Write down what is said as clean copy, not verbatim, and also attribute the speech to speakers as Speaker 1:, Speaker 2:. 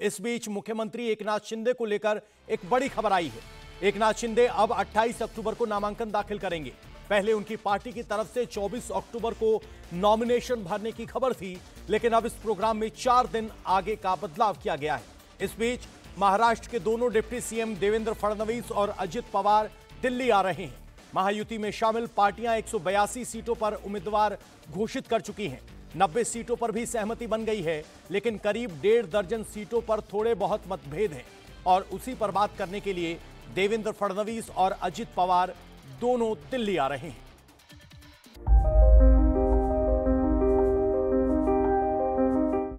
Speaker 1: इस बीच मुख्यमंत्री एकनाथ शिंदे को लेकर एक बड़ी खबर आई है। एकनाथ शिंदे अब 28 अक्टूबर को नामांकन दाखिल करेंगे। पहले उनकी पार्टी की तरफ से 24 अक्टूबर को नॉमिनेशन भरने की खबर थी, लेकिन अब इस प्रोग्राम में 4 दिन आगे का बदलाव किया गया है। इस बीच महाराष्ट्र के दोनों डिप्टी सीएम देवेंद्र फडणवीस और अजित पवार दिल्ली आ रहे हैं। महायुति में शामिल पार्टियां 182 सीटों पर उम्मीदवार घोषित कर चुकी हैं। 90 सीटों पर भी सहमति बन गई है, लेकिन करीब 1.5 दर्जन सीटों पर थोड़े बहुत मतभेद हैं और उसी पर बात करने के लिए देवेंद्र फडणवीस और अजित पवार दोनों दिल्ली आ रहे हैं।